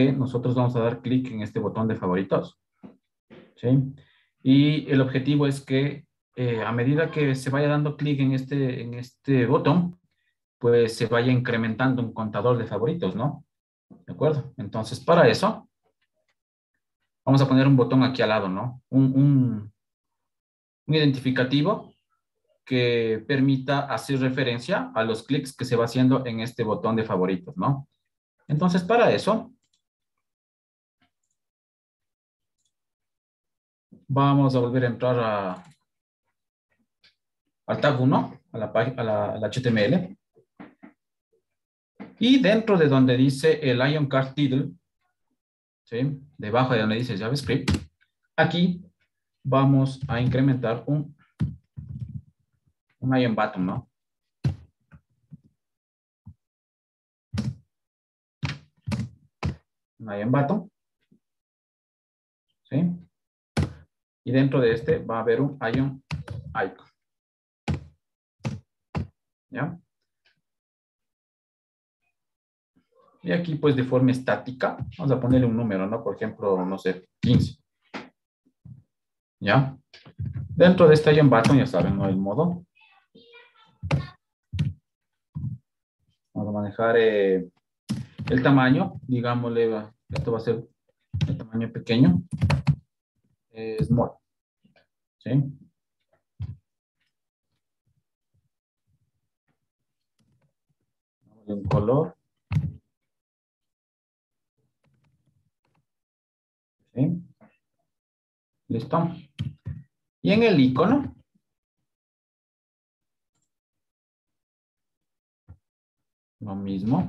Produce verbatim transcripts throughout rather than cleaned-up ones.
nosotros vamos a dar clic en este botón de favoritos, ¿sí? Y el objetivo es que eh, a medida que se vaya dando clic en este, en este botón, pues se vaya incrementando un contador de favoritos, ¿no? ¿De acuerdo? Entonces, para eso, vamos a poner un botón aquí al lado, ¿no? Un, un, un identificativo que permita hacer referencia a los clics que se va haciendo en este botón de favoritos, ¿no? Entonces, para eso, vamos a volver a entrar a, al tab uno, a la, a la, a la H T M L. Y dentro de donde dice el Ion Card Title, ¿sí? Debajo de donde dice JavaScript, aquí vamos a incrementar un, un Ion Button, ¿no? Un Ion Button, ¿sí? Y dentro de este va a haber un Ion Icon, ¿ya? Y aquí, pues, de forma estática, vamos a ponerle un número, ¿no? Por ejemplo, no sé, quince. ¿Ya? Dentro de este Ion Button, ya saben, ¿no? El modo. Vamos a manejar eh, el tamaño, digámosle, esto va a ser el tamaño pequeño. Eh, small, ¿sí? Un color. ¿Sí? Listo. Y en el icono, lo mismo.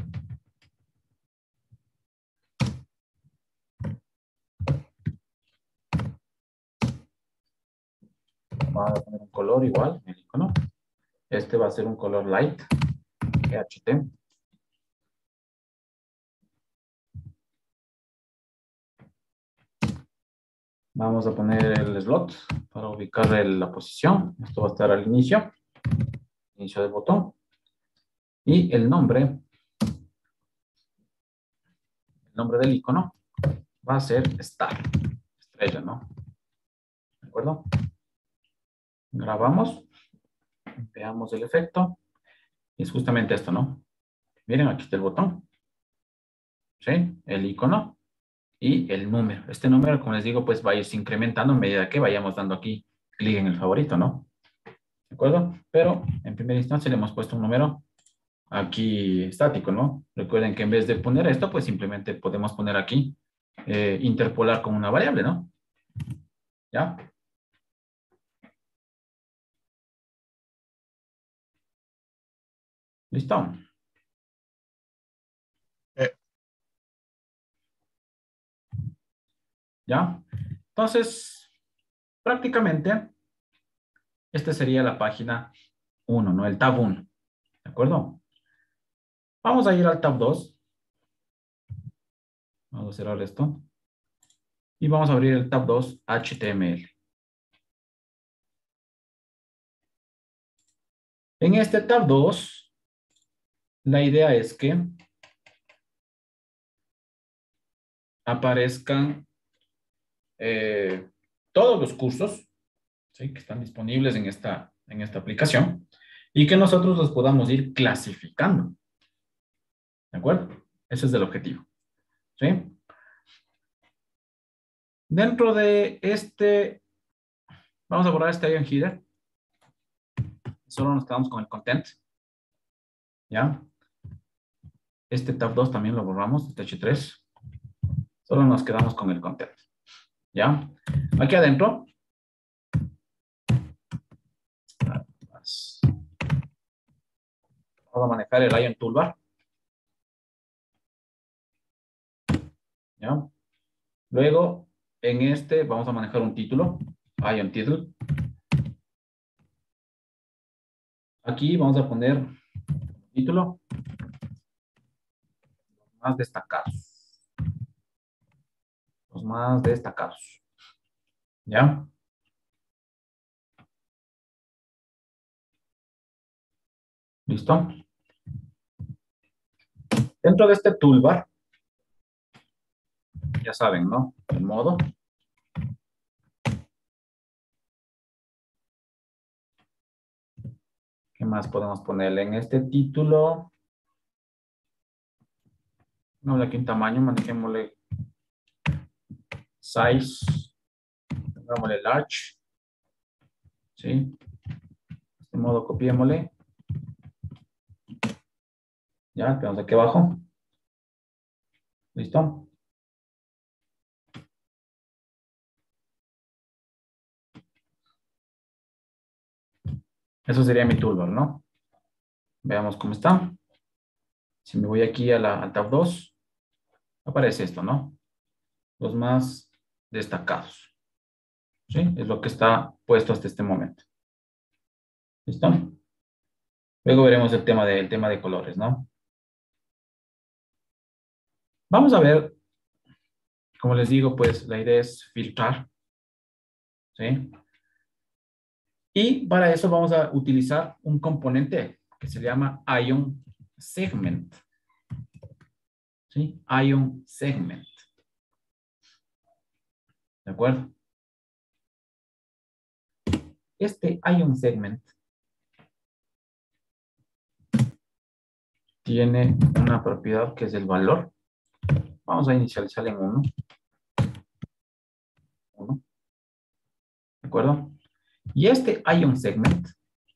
Vamos a poner un color igual en el icono. Este va a ser un color light, G H T. Vamos a poner el slot para ubicar el, la posición. Esto va a estar al inicio, inicio del botón. Y el nombre, el nombre del icono va a ser star, estrella, ¿no? ¿De acuerdo? Grabamos, veamos el efecto. Y es justamente esto, ¿no? Miren, aquí está el botón. ¿Sí? El icono y el número. Este número, como les digo, pues va a irse incrementando a medida que vayamos dando aquí clic en el favorito, ¿no? ¿De acuerdo? Pero en primera instancia le hemos puesto un número aquí estático, ¿no? Recuerden que en vez de poner esto, pues simplemente podemos poner aquí, eh, interpolar con una variable, ¿no? ¿Ya? ¿Listo? Eh, ¿Ya? Entonces, prácticamente, esta sería la página uno, ¿no? El tab uno, ¿de acuerdo? Vamos a ir al tab dos. Vamos a cerrar esto. Y vamos a abrir el tab dos H T M L. En este tab dos, la idea es que aparezcan eh, todos los cursos, ¿sí?, que están disponibles en esta, en esta aplicación y que nosotros los podamos ir clasificando. ¿De acuerdo? Ese es el objetivo. ¿Sí? Dentro de este, vamos a borrar este Ion Header. Solo nos quedamos con el content. ¿Ya? Este tab dos también lo borramos, este H tres. Solo nos quedamos con el content. ¿Ya? Aquí adentro. Vamos a manejar el Ion Toolbar. ¿Ya? Luego, en este vamos a manejar un título, Ion Title. Aquí vamos a poner título, los más destacados. Los más destacados. ¿Ya? ¿Listo? Dentro de este toolbar, Ya saben, ¿no? El modo. ¿Qué más podemos ponerle en este título? No, aquí en tamaño, manejémosle size, pongámosle large, ¿sí? De este modo copiémosle. Ya, quedamos aquí abajo. ¿Listo? Eso sería mi toolbar, ¿no? Veamos cómo está. Si me voy aquí a la, al tab dos, aparece esto, ¿no? Los más destacados. ¿Sí? Es lo que está puesto hasta este momento. ¿Listo? Luego veremos el tema de, el tema de colores, ¿no? Vamos a ver, como les digo, pues la idea es filtrar. ¿Sí? Y para eso vamos a utilizar un componente que se llama Ion Segment. ¿Sí? Ion Segment. ¿De acuerdo? Este Ion Segment tiene una propiedad que es el valor. Vamos a inicializar en uno. uno. ¿De acuerdo? Y este Ion Segment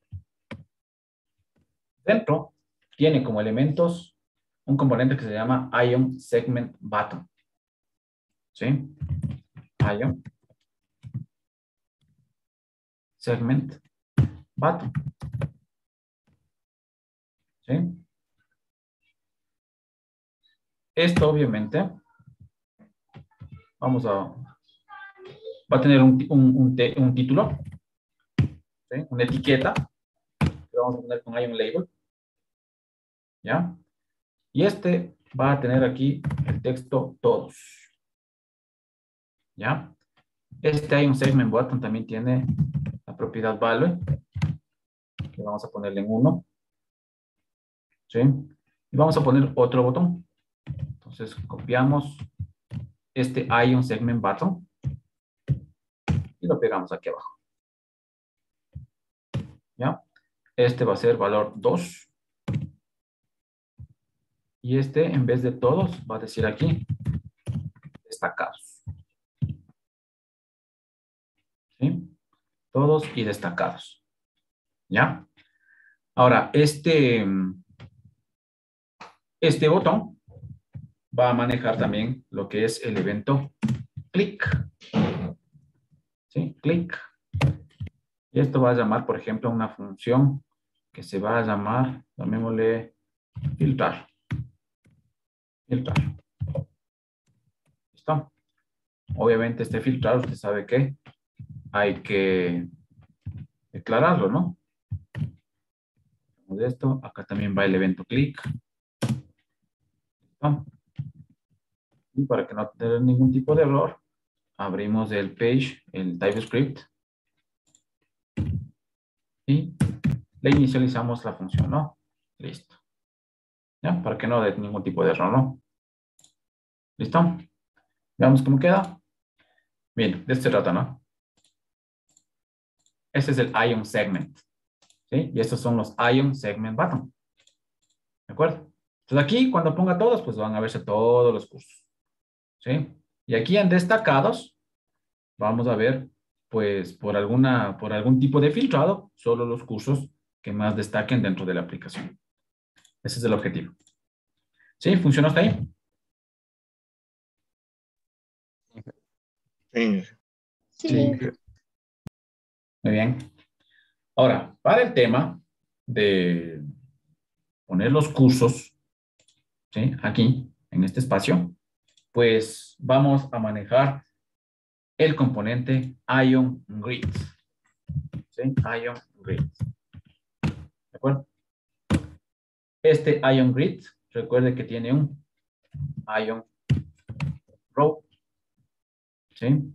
dentro tiene como elementos un componente que se llama Ion Segment Button. ¿Sí? Ion Segment Button. ¿Sí? Esto obviamente vamos a va a tener un, un, un, un título, ¿sí? Una etiqueta que vamos a poner con Ion Label. ¿Ya? Y este va a tener aquí el texto todos. ¿Ya? Este Ion Segment Button también tiene la propiedad value, que vamos a ponerle en uno. ¿Sí? Y vamos a poner otro botón. Entonces copiamos este Ion Segment Button y lo pegamos aquí abajo. ¿Ya? Este va a ser valor dos. Y este, en vez de todos, va a decir aquí destacados. ¿Sí? Todos y destacados. ¿Ya? Ahora, este, este botón va a manejar también lo que es el evento click. ¿Sí? Click. Y esto va a llamar, por ejemplo, una función que se va a llamar, llamémosle filtrar. Filtrar. ¿Listo? Obviamente este filtrar, usted sabe que hay que declararlo, ¿no? De esto, acá también va el evento click. ¿Listo? Y para que no tenga ningún tipo de error, abrimos el page, el TypeScript, y le inicializamos la función, ¿no? Listo. ¿Ya? Para que no dé ningún tipo de error, ¿no? ¿Listo? Veamos cómo queda. Bien, de esto se trata, ¿no? Este es el Ion Segment. ¿Sí? Y estos son los Ion Segment Button. ¿De acuerdo? Entonces aquí, cuando ponga todos, pues van a verse todos los cursos. ¿Sí? Y aquí en destacados, vamos a ver, pues, por, alguna, por algún tipo de filtrado, solo los cursos que más destaquen dentro de la aplicación. Ese es el objetivo. ¿Sí? ¿Funciona hasta ahí? Sí. Sí. Muy bien. Ahora, para el tema de poner los cursos, ¿sí? Aquí, en este espacio, pues vamos a manejar el componente Ion Grid. ¿Sí? Ion Grid. ¿De acuerdo? Este Ion Grid, recuerde que tiene un Ion Row. ¿Sí?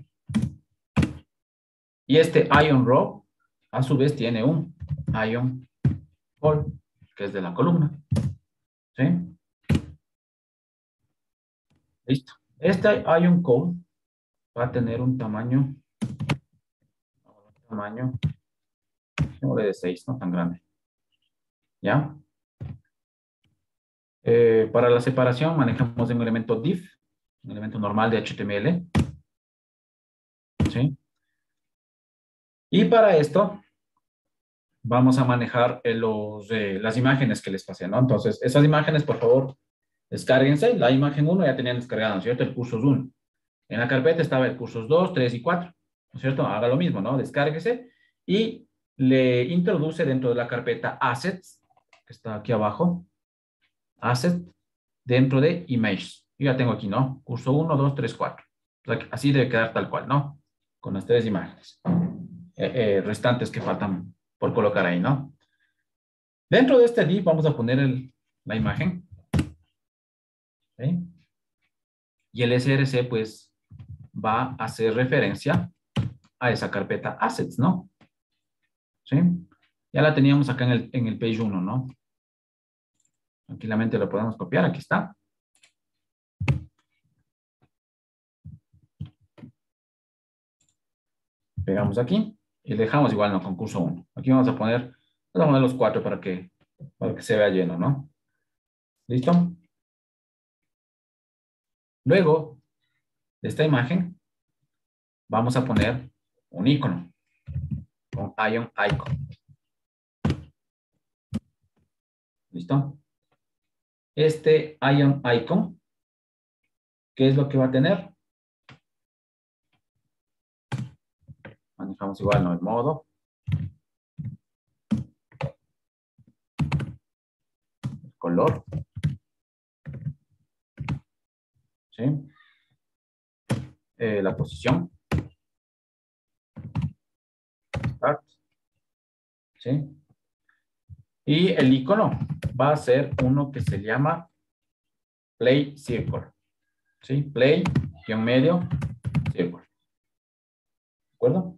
Y este Ion Row, a su vez, tiene un Ion Call, que es de la columna. ¿Sí? Listo. Este ion code va a tener un tamaño, un tamaño, de seis, no tan grande. ¿Ya? Eh, para la separación manejamos un elemento div, un elemento normal de H T M L. ¿Sí? Y para esto vamos a manejar eh, los, eh, las imágenes que les pasé, ¿no? Entonces, esas imágenes, por favor, descárguense. La imagen uno ya tenían descargada, ¿no es cierto? El cursos uno. En la carpeta estaba el cursos dos, tres y cuatro, ¿no es cierto? Haga lo mismo, ¿no? Descárguese y le introduce dentro de la carpeta Assets, que está aquí abajo, Assets, dentro de Images. Yo ya tengo aquí, ¿no? Curso uno, dos, tres, cuatro. O sea, así debe quedar tal cual, ¿no? Con las tres imágenes eh, eh, restantes que faltan por colocar ahí, ¿no? Dentro de este div vamos a poner el, la imagen. ¿Sí? Y el S R C, pues, va a hacer referencia a esa carpeta Assets, ¿no? ¿Sí? Ya la teníamos acá en el, en el page uno, ¿no? Tranquilamente lo podemos copiar, aquí está. Pegamos aquí y dejamos igual, ¿no? Con curso uno. Aquí vamos a poner, vamos a poner los cuatro para que, para que se vea lleno, ¿no? ¿Listo? Luego de esta imagen, vamos a poner un icono con ion icon. ¿Listo? Este ion icon, ¿qué es lo que va a tener? Manejamos igual, ¿no? El modo. El color. ¿Sí? Eh, la posición. Start. ¿Sí? Y el icono va a ser uno que se llama Play Circle. ¿Sí? Play, guión medio, Circle. ¿De acuerdo?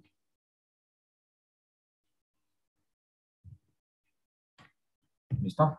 ¿Listo?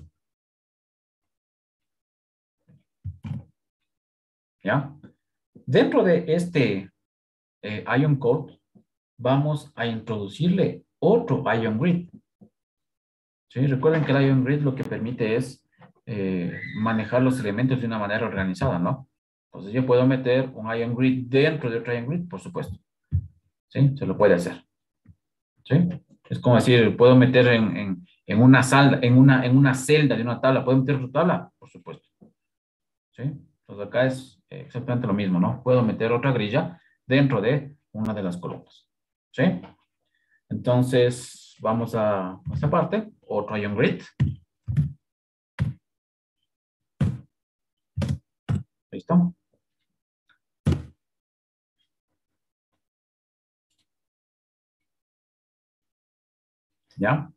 ¿Ya? Dentro de este eh, ion code, vamos a introducirle otro ion grid. ¿Sí? Recuerden que el ion grid lo que permite es eh, manejar los elementos de una manera organizada, ¿no? Entonces yo puedo meter un ion grid dentro de otro ion grid, por supuesto. ¿Sí? Se lo puede hacer. ¿Sí? Es como decir, puedo meter en, en, en una sala, en una, en una celda de una tabla, ¿puedo meter otra tabla? Por supuesto. ¿Sí? Entonces acá es exactamente lo mismo, ¿no? Puedo meter otra grilla dentro de una de las columnas. ¿Sí? Entonces, vamos a esta parte, otro ion grid. ¿Listo? ¿Ya?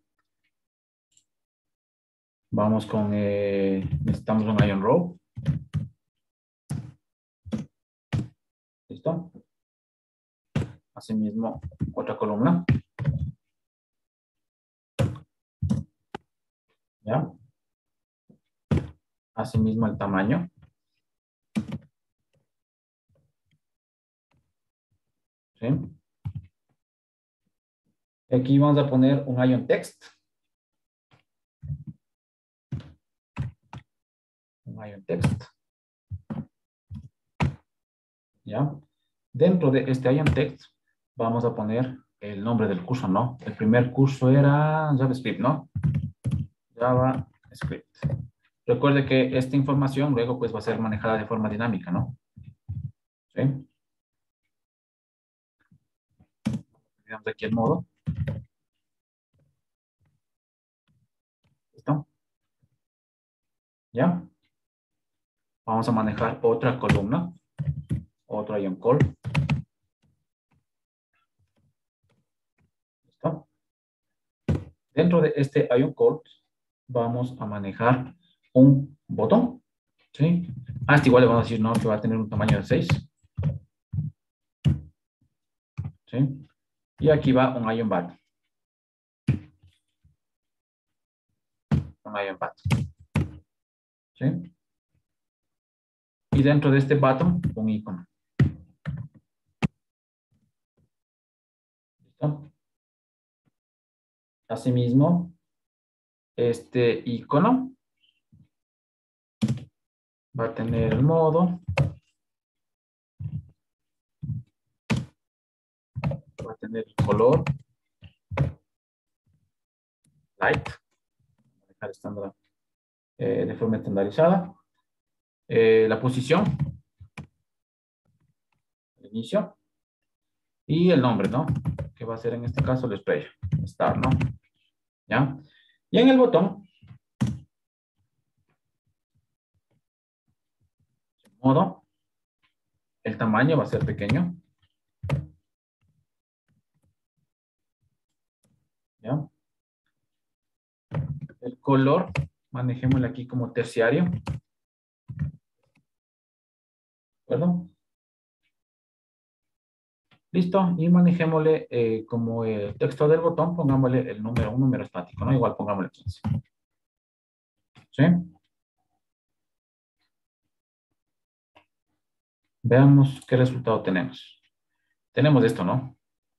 Vamos con, eh, necesitamos un ion row. ¿Listo? Asimismo, otra columna. ¿Ya? Asimismo, el tamaño. ¿Sí? Aquí vamos a poner un ion text. Un ion text. ¿Ya? Dentro de este ion text vamos a poner el nombre del curso, ¿no? El primer curso era JavaScript, ¿no? JavaScript. Recuerde que esta información luego pues va a ser manejada de forma dinámica, ¿no? ¿Sí? Veamos aquí el modo. ¿Listo? ¿Ya? Vamos a manejar otra columna. Otro ion call. ¿Listo? Dentro de este ion call vamos a manejar un botón. ¿Sí? Ah, este igual le vamos a decir, no, que va a tener un tamaño de seis. ¿Sí? Y aquí va un ion button. Un ion button. ¿Sí? Y dentro de este button, un icono. ¿Listo? Asimismo, este icono va a tener el modo, va a tener el color, light, voy a dejar estándar, eh, de forma estandarizada, eh, la posición, el inicio, y el nombre, ¿no? Que va a ser en este caso el spray, star, ¿no? ¿Ya? Y en el botón, modo, el tamaño va a ser pequeño. ¿Ya? El color, manejémoslo aquí como terciario. ¿De acuerdo? Listo. Y manejémosle eh, como el texto del botón, pongámosle el número, un número estático, ¿no? Igual pongámosle quince. ¿Sí? Veamos qué resultado tenemos. Tenemos esto, ¿no?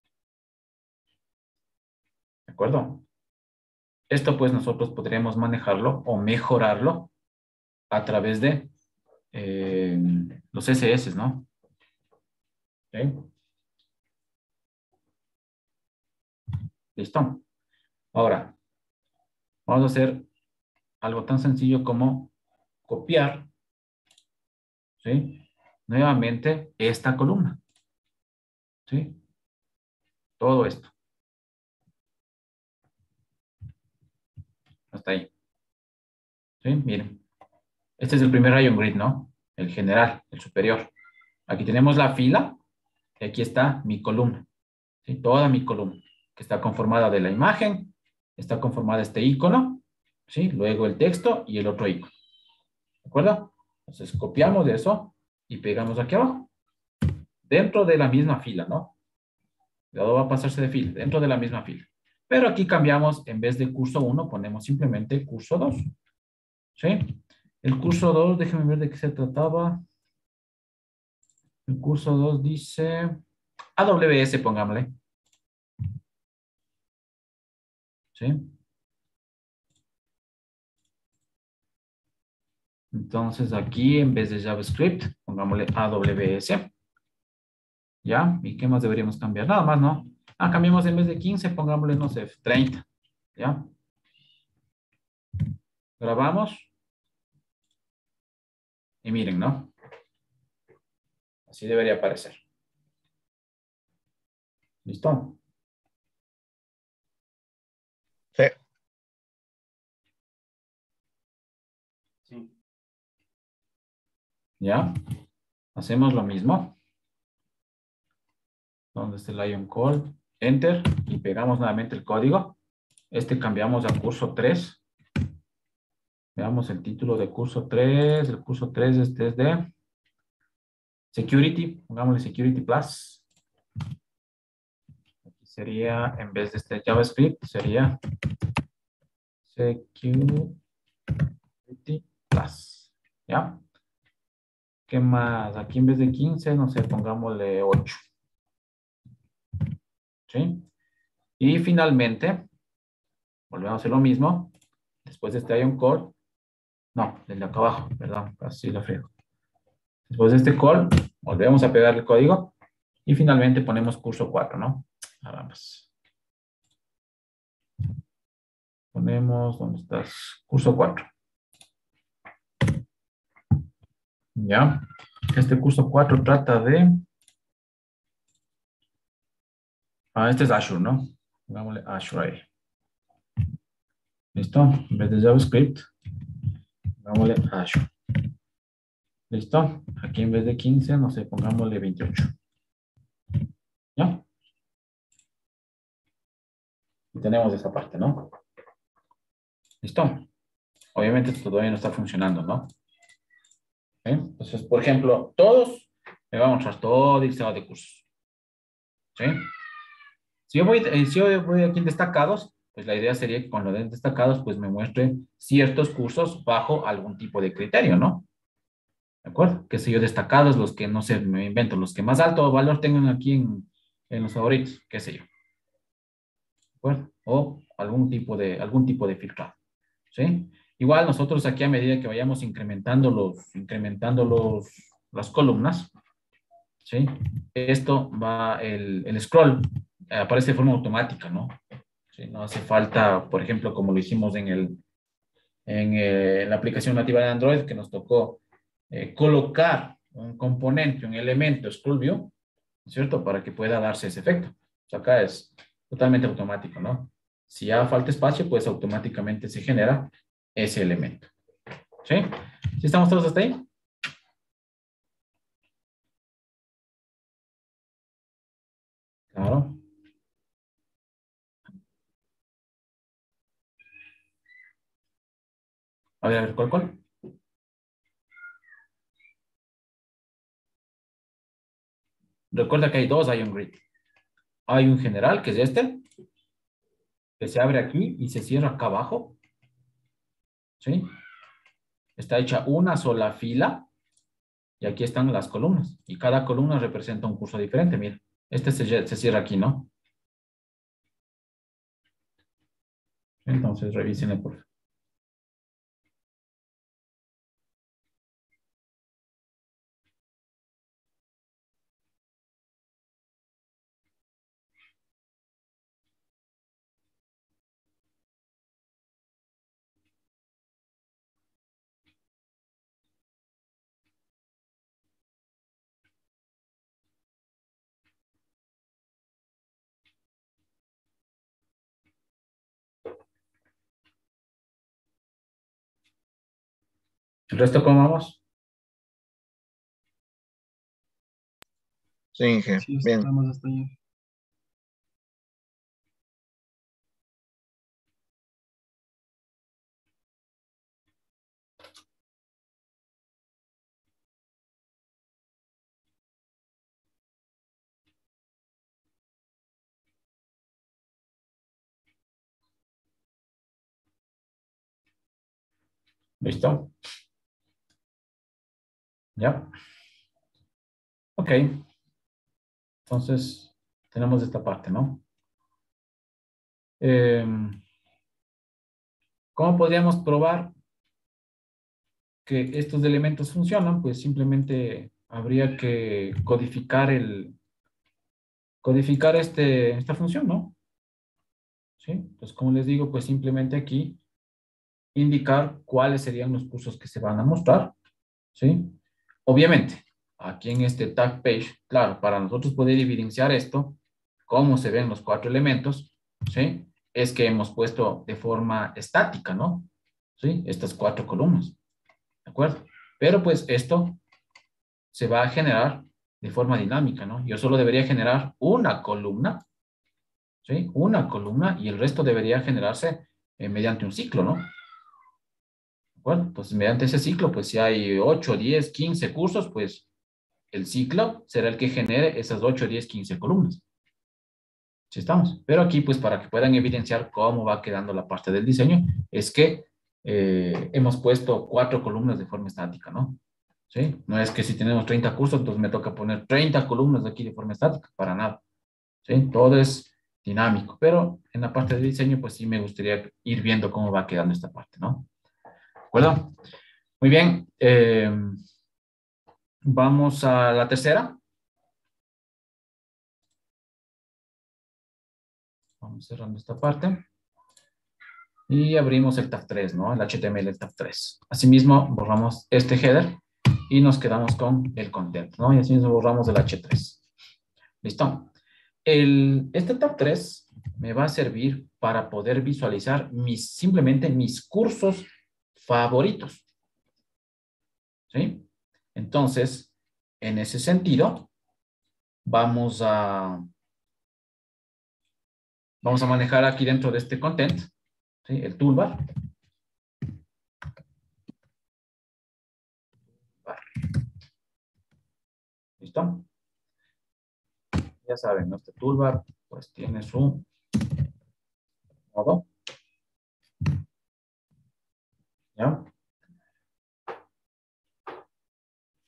¿De acuerdo? Esto pues nosotros podríamos manejarlo o mejorarlo a través de eh, los C S S, ¿no? ¿Sí? Listo. Ahora, vamos a hacer algo tan sencillo como copiar, ¿sí? Nuevamente esta columna, ¿sí? Todo esto. Hasta ahí. ¿Sí? Miren. Este es el primer Ion Grid, ¿no? El general, el superior. Aquí tenemos la fila y aquí está mi columna, ¿sí? Toda mi columna, que está conformada de la imagen, está conformada este icono, ¿sí? Luego el texto y el otro icono. ¿De acuerdo? Entonces copiamos eso y pegamos aquí abajo. Dentro de la misma fila, ¿no? Cuidado, va a pasarse de fila, dentro de la misma fila. Pero aquí cambiamos, en vez de curso uno, ponemos simplemente curso dos. ¿Sí? El curso dos, déjenme ver de qué se trataba. El curso dos dice A W S, pongámosle. ¿Sí? Entonces aquí, en vez de JavaScript, pongámosle A W S. ¿Ya? ¿Y qué más deberíamos cambiar? Nada más, ¿no? Ah, cambiamos en vez de quince, pongámosle, no sé, treinta. ¿Ya? Grabamos. Y miren, ¿no? Así debería aparecer. ¿Listo? Sí. Sí. ¿Ya? Hacemos lo mismo. ¿Dónde está el Ion Call? Enter. Y pegamos nuevamente el código. Este cambiamos a curso tres. Veamos el título de curso tres. El curso tres este es de Security. Pongámosle Security Plus. Aquí sería, en vez de este JavaScript, sería Security Plus. ¿Ya? ¿Qué más? Aquí en vez de quince, no sé, pongámosle ocho. ¿Sí? Y finalmente, volvemos a hacer lo mismo. Después de este Ion Call, no, del de acá abajo, perdón, así lo friego. Después de este call, volvemos a pegar el código y finalmente ponemos curso cuatro, ¿no? Ahora más. Ponemos, ¿dónde estás? Curso cuatro. ¿Ya? Este curso cuatro trata de... Ah, este es Azure, ¿no? Pongámosle Azure ahí. ¿Listo? En vez de JavaScript, pongámosle Azure. ¿Listo? Aquí en vez de quince, no sé, pongámosle veintiocho. ¿Ya? Y tenemos esa parte, ¿no? ¿Listo? Obviamente esto todavía no está funcionando, ¿no? ¿Sí? Entonces, por ejemplo, todos me va a mostrar todo el listado de cursos. ¿Sí? Si yo voy, eh, si yo voy aquí en destacados, pues la idea sería que con lo de destacados, pues me muestre ciertos cursos bajo algún tipo de criterio, ¿no? ¿De acuerdo? Qué sé yo, destacados, los que, no sé, me invento, los que más alto valor tengan aquí en, en los favoritos, qué sé yo. ¿De acuerdo? O algún tipo de, algún tipo de filtrado. ¿Sí? Igual nosotros aquí a medida que vayamos incrementando los, incrementando los, las columnas, ¿sí? Esto va, el, el scroll eh, aparece de forma automática, ¿no? ¿Sí? No hace falta, por ejemplo, como lo hicimos en, el, en, eh, en la aplicación nativa de Android, que nos tocó eh, colocar un componente, un elemento scroll view, ¿cierto? Para que pueda darse ese efecto. O sea, acá es totalmente automático, ¿no? Si ya falta espacio, pues automáticamente se genera ese elemento. ¿Sí? ¿Sí estamos todos hasta ahí? Claro. A ver, a ver, ¿cuál, cuál? Recuerda que hay dos Ion Grid. Hay un general, que es este, que se abre aquí y se cierra acá abajo. ¿Sí? Está hecha una sola fila y aquí están las columnas. Y cada columna representa un curso diferente. Mira, este se, se cierra aquí, ¿no? Entonces, revísenle por favor. ¿El resto cómo vamos? Sí, Inge, Sí, bien. estamos hasta ahí. ¿Listo? ¿Ya? Ok. Entonces, tenemos esta parte, ¿no? Eh, ¿Cómo podríamos probar que estos elementos funcionan? Pues simplemente habría que codificar el, codificar este, esta función, ¿no? ¿Sí? Entonces, como les digo, pues simplemente aquí indicar cuáles serían los cursos que se van a mostrar, ¿sí? Obviamente, aquí en este tag page, claro, para nosotros poder evidenciar esto, cómo se ven los cuatro elementos, ¿sí? Es que hemos puesto de forma estática, ¿no? ¿Sí? Estas cuatro columnas, ¿de acuerdo? Pero pues esto se va a generar de forma dinámica, ¿no? Yo solo debería generar una columna, ¿sí? Una columna y el resto debería generarse eh, mediante un ciclo, ¿no? ¿De acuerdo? Entonces, mediante ese ciclo, pues si hay ocho, diez, quince cursos, pues el ciclo será el que genere esas ocho, diez, quince columnas. ¿Sí estamos? Pero aquí, pues para que puedan evidenciar cómo va quedando la parte del diseño, es que eh, hemos puesto cuatro columnas de forma estática, ¿no? ¿Sí? No es que si tenemos treinta cursos, entonces me toca poner treinta columnas de aquí de forma estática, para nada. ¿Sí? Todo es dinámico, pero en la parte de diseño, pues sí me gustaría ir viendo cómo va quedando esta parte, ¿no? ¿De acuerdo? Muy bien. Eh, vamos a la tercera. Vamos cerrando esta parte. Y abrimos el tab tres, ¿no? El H T M L del tab tres. Asimismo, borramos este header y nos quedamos con el content, ¿no? Y así nos borramos el H tres. ¿Listo? El, este tab tres me va a servir para poder visualizar mis, simplemente mis cursos favoritos. ¿Sí? Entonces, en ese sentido, vamos a, vamos a manejar aquí dentro de este content, ¿sí? El toolbar. ¿Listo? Ya saben, nuestro toolbar pues tiene su modo, ¿ya?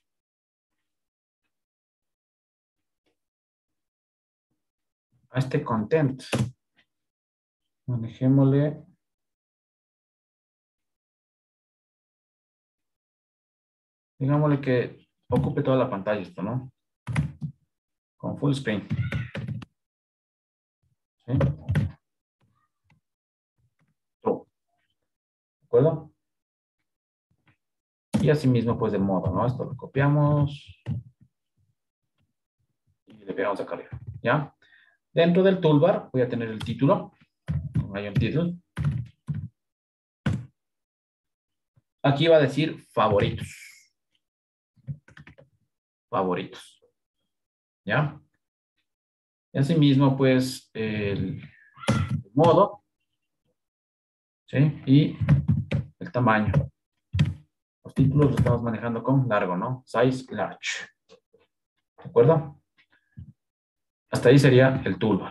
a este content. Manejémosle. Digámosle que ocupe toda la pantalla esto, ¿no? Con full screen. ¿Sí? True. ¿De acuerdo? Y asimismo, pues, el modo, ¿no? Esto lo copiamos. Y le pegamos acá arriba, ¿ya? Dentro del toolbar voy a tener el título. Hay un título. Aquí va a decir favoritos. Favoritos. ¿Ya? Y asimismo, pues, el modo. ¿Sí? Y el tamaño. Los títulos los estamos manejando con largo, ¿no? Size large. ¿De acuerdo? Hasta ahí sería el toolbar.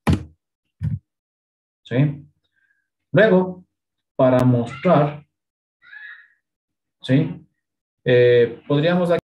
¿Sí? Luego, para mostrar, ¿sí? Eh, podríamos